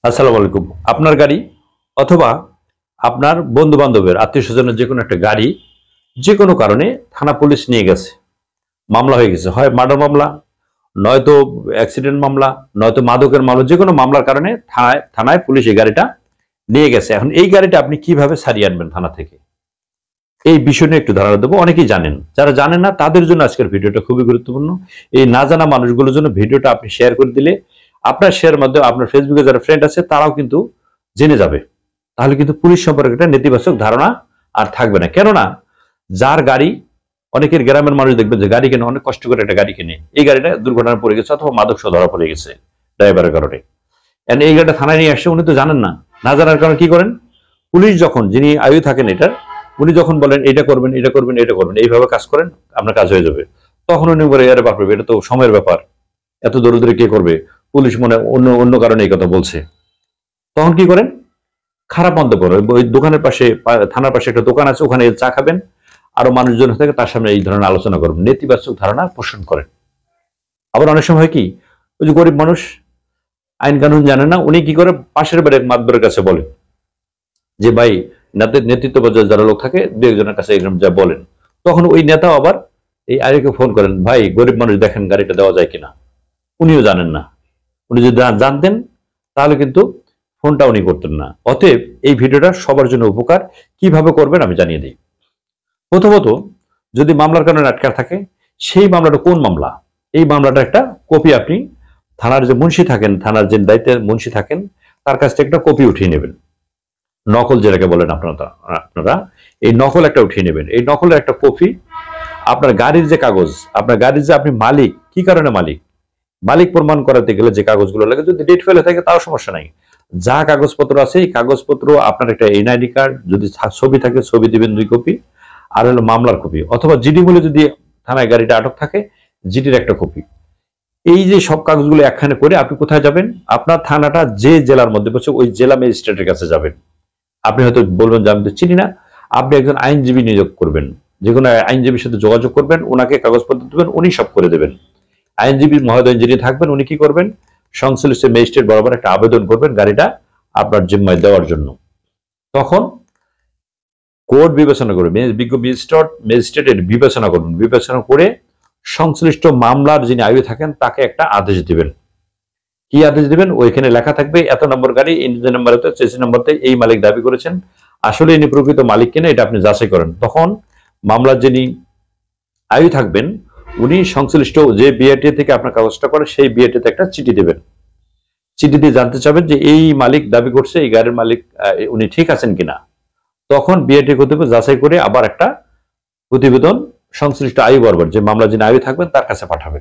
আসসালামু আলাইকুম। আপনার গাড়ি অথবা আপনার বন্ধু বান্ধবের আত্মীয় স্বজনের যে কোনো একটা গাড়ি যে কোনো কারণে থানা পুলিশ নিয়ে গেছে, মামলা হয়ে গেছে, হয় মার্ডার মামলা, নয়তো অ্যাক্সিডেন্ট মামলা, নয়তো মাদকের মামলা, যে কোনো মামলার কারণে থানায় পুলিশ এই গাড়িটা নিয়ে গেছে। এখন এই গাড়িটা আপনি কিভাবে সারিয়ে আনবেন থানা থেকে, এই বিষয় নিয়ে একটু ধারণা দেবো। অনেকেই জানেন, যারা জানেন না তাদের জন্য আজকের ভিডিওটা খুবই গুরুত্বপূর্ণ। এই না জানা মানুষগুলোর জন্য ভিডিওটা আপনি শেয়ার করে দিলে আপনার শেয়ার মাধ্যমে আপনার ফেসবুকে যারা ফ্রেন্ড আছে তারাও কিন্তু জেনে যাবে। তাহলে কিন্তু পুলিশ সম্পর্কে একটা নেতিবাচক ধারণা আর থাকবে না। কেননা যার গাড়ি, অনেকের গ্রামের মানুষ দেখবেন যে গাড়ি কেনে, অনেক কষ্ট করে একটা গাড়ি কেনে, এই গাড়িটা দুর্ঘটনায় পড়ে গেছে অথবা মাদক সহ ধরা পড়ে গেছে ড্রাইভারের কারণে। এই গাড়িটা থানায় নিয়ে আসছে, উনি তো জানেন না। না জানার কারণে কি করেন, পুলিশ যখন, যিনি আয়ু থাকেন এটার, উনি যখন বলেন এটা করবেন, এটা করবেন, এটা করবেন, এইভাবে কাজ করেন, আপনার কাজ হয়ে যাবে, তখন উনি বলে আরে বাপরে, এটা তো সময়ের ব্যাপার, এত দৌড়দৌড়ি কে করবে, পুলিশ মনে অন্য অন্য কারণে এই কথা বলছে। তখন কি করেন, খারাপ মন্তব্য করে। ওই দোকানের পাশে, থানার পাশে একটা দোকান আছে, ওখানে চা খাবেন, আরো মানুষজন থাকে, তার সামনে এই ধরনের আলোচনা করবেন, নেতিবাচক ধারণা পোষণ করেন। আবার অনেক সময় কি, ওই যে গরিব মানুষ আইন কানুন জানে না, উনি কি করে, পাশের বাড়ির মাতবরের কাছে বলে যে ভাই, নেতৃত্ব পর্যায়ে যারা লোক থাকে দু একজনের কাছে এরকম যা বলেন, তখন ওই নেতাও আবার এই আইকে ফোন করেন, ভাই গরিব মানুষ দেখেন গাড়িটা দেওয়া যায় কিনা। উনিও জানেন না। উনি যদি জানতেন তাহলে কিন্তু ফোনটা উনি করতেন না। অতএব এই ভিডিওটা সবার জন্য উপকার। কিভাবে করবেন আমি জানিয়ে দিই। প্রথমত, যদি মামলার কারণে আটকা থাকে, সেই মামলাটা কোন মামলা, এই মামলাটা একটা কপি আপনি থানার যে মুন্সি থাকেন, থানার যে দায়িত্বের মুন্সি থাকেন, তার কাছ থেকে একটা কপি উঠিয়ে নেবেন। নকল যেটাকে বলেন আপনারা এই নকল একটা উঠিয়ে নেবেন। এই নকলের একটা কপি আপনার গাড়ির যে কাগজ, আপনার গাড়ির যে আপনি মালিক, কি কারণে মালিক, মালিক প্রমাণ করাতে গেলে যে কাগজগুলো লাগে, যদি ডেট ফেলে থাকে তাও সমস্যা নাই। যা কাগজপত্র আছে এই কাগজপত্র, আপনার একটা এনআইডি কার্ড, যদি ছবি থাকে ছবি দিবেন 2 কপি, আর হলো মামলার কপি, অথবা জিডি বলে যদি থানায় গাড়িটা আটক থাকে, জিডির একটা কপি। এই যে সব কাগজগুলো একখানে করে আপনি কোথায় যাবেন, আপনার থানাটা যে জেলার মধ্যে পড়ছে ওই জেলা ম্যাজিস্ট্রেটের কাছে যাবেন। আপনি হয়তো বলবেন যে আমি তো চিনি না, আপনি একজন আইনজীবী নিয়োগ করবেন, যে কোনো আইনজীবীর সাথে যোগাযোগ করবেন, ওনাকে কাগজপত্র দেবেন, উনি সব করে দেবেন। আইনজীবী মহোদয় যিনি থাকবেন, উনি কি করবেন, সংশ্লিষ্ট ম্যাজিস্ট্রেট বরাবর একটা আবেদন করবেন গাড়িটা আপনার জিম্মায় দেওয়ার জন্য। তখন কোর্ট বিবেচনা করবে, বিজ্ঞ ম্যাজিস্ট্রেটের বিবেচনা করবেন, বিবেচনা করে সংশ্লিষ্ট মামলার যিনি আয়ু থাকেন তাকে একটা আদেশ দিবেন। কি আদেশ দিবেন, ওইখানে লেখা থাকবে এত নম্বর গাড়ি, ইঞ্জিন নাম্বারতে, চেসি নাম্বারতে এই মালিক দাবি করেছেন, আসলে ইনি প্রকৃত মালিক কিনা এটা আপনি যাচাই করেন। তখন মামলার যিনি আয়ু থাকবেন, উনি সংশ্লিষ্ট যে বিআরটি থেকে আপনার কাগজটা করে সেই বিআরটিতে একটা চিঠি দেবেন। চিঠি দিয়ে জানতে চাবেন যে এই মালিক দাবি করছে, এই গাড়ির মালিক উনি ঠিক আছেন কিনা। তখন বিআরটি কর্তৃপক্ষ যাচাই করে আবার একটা প্রতিবেদন সংশ্লিষ্ট আয়ু বরাবর, যে মামলা যিনি আয়ু থাকবেন তার কাছে পাঠাবেন।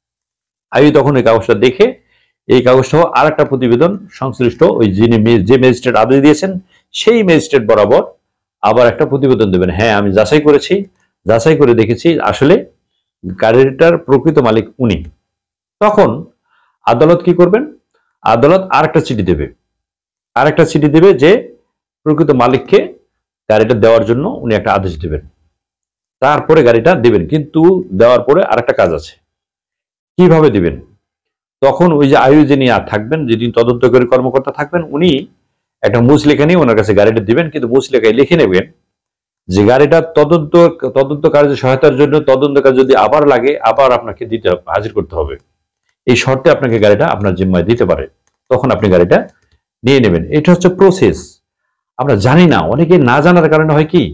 আয়ু তখন এই কাগজটা দেখে এই কাগজটাও আর একটা প্রতিবেদন সংশ্লিষ্ট ওই যিনি যে ম্যাজিস্ট্রেট আদেশ দিয়েছেন সেই ম্যাজিস্ট্রেট বরাবর আবার একটা প্রতিবেদন দেবেন, হ্যাঁ আমি যাচাই করেছি, যাচাই করে দেখেছি আসলে গাড়িটার প্রকৃত মালিক উনি। তখন আদালত কি করবেন, আদালত আর একটা চিঠি দেবে, আর একটা চিঠি দেবে যে প্রকৃত মালিককে গাড়িটা দেওয়ার জন্য উনি একটা আদেশ দেবেন। তারপরে গাড়িটা দিবেন, কিন্তু দেওয়ার পরে আর একটা কাজ আছে। কিভাবে দিবেন, তখন ওই যে আয়ু যিনি আর থাকবেন, যিনি তদন্তকারী কর্মকর্তা থাকবেন, উনি একটা মুচলেখা নিয়ে ওনার কাছে গাড়িটা দিবেন, কিন্তু মুচলেখায় লিখে নেবেন যে গাড়িটা তদন্ত কার্যে সহায়তার জন্য তদন্ত কাজ যদি আবার লাগে, আবার আপনাকে দিতে হাজির করতে হবে, এই শর্তে আপনাকে গাড়িটা আপনার জিম্মায় দিতে পারে। তখন আপনি গাড়িটা নিয়ে নেবেন। এটা হচ্ছে প্রসেস। আমরা জানি না, অনেকে না জানার কারণে হয় কি,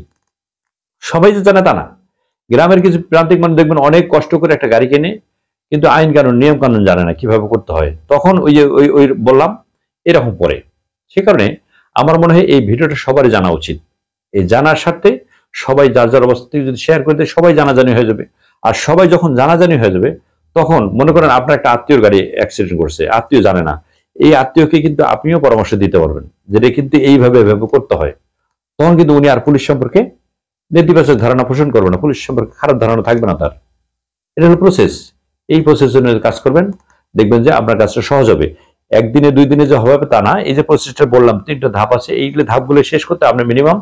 সবাই যে জানে তা না। গ্রামের কিছু প্রান্তিক মানুষ দেখবেন অনেক কষ্ট করে একটা গাড়ি কেনে, কিন্তু আইন কানুন নিয়ম কানুন জানে না কিভাবে করতে হয়, তখন ওই যে ওই বললাম এরকম পড়ে। সে কারণে আমার মনে হয় এই ভিডিওটা সবারই জানা উচিত। এই জানার স্বার্থে সবাই যার যার অবস্থা থেকে যদি শেয়ার করে দেয়, সবাই জানাজানি হয়ে যাবে। আর সবাই যখন জানাজানি হয়ে যাবে, তখন মনে করেন আপনার একটা আত্মীয়র গাড়ি অ্যাক্সিডেন্ট করছে, আত্মীয় জানে না, এই আত্মীয়কে কিন্তু আপনিও পরামর্শ দিতে পারবেন যেটা কিন্তু এইভাবে এভাবে করতে হয়। তখন কিন্তু উনি আর পুলিশ সম্পর্কে নেতিবাচক ধারণা পোষণ করবে না, পুলিশ সম্পর্কে খারাপ ধারণা থাকবে না তার। এটা হলো প্রসেস। এই প্রসেস অনুযায়ী কাজ করবেন, দেখবেন যে আপনার কাজটা সহজ হবে। একদিনে 2 দিনে যে হবে তা না। এই যে প্রসেসটা বললাম 3টা ধাপ আছে, এইগুলো ধাপগুলো শেষ করতে আপনার মিনিমাম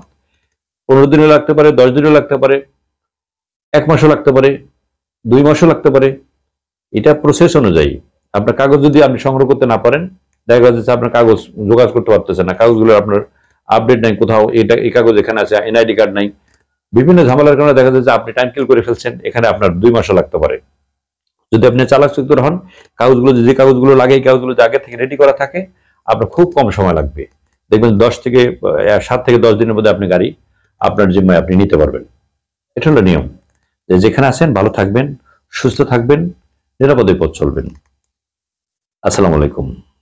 15 দিনও লাগতে পারে, 10 দিনও লাগতে পারে, 1 মাসও লাগতে পারে, 2 মাসও লাগতে পারে। এটা প্রসেস অনুযায়ী। আপনার কাগজ যদি আপনি সংগ্রহ করতে না পারেন, দেখা যাচ্ছে আপনার কাগজ যোগাযোগ করতে পারতেছেন না, কাগজগুলো আপনার আপডেট নাই, কোথাও এটা এই কাগজ এখানে আছে, এনআইডি কার্ড নাই, বিভিন্ন ঝামেলার কারণে দেখা যাচ্ছে আপনি টাইম কিল করে ফেলছেন, এখানে আপনার 2 মাসও লাগতে পারে। যদি আপনি চালাক চতুর হন, কাগজগুলো যে কাগজগুলো লাগে এই কাগজগুলো আগে থেকে রেডি করা থাকে, আপনার খুব কম সময় লাগবে। দেখবেন 7 থেকে 10 দিনের মধ্যে আপনি গাড়ি আপনার জিম্মায় আপনি নিতে পারবেন। এটা হলো নিয়ম। যে যেখানে আছেন ভালো থাকবেন, সুস্থ থাকবেন, নিরাপদে পথ চলবেন। আসসালামু আলাইকুম।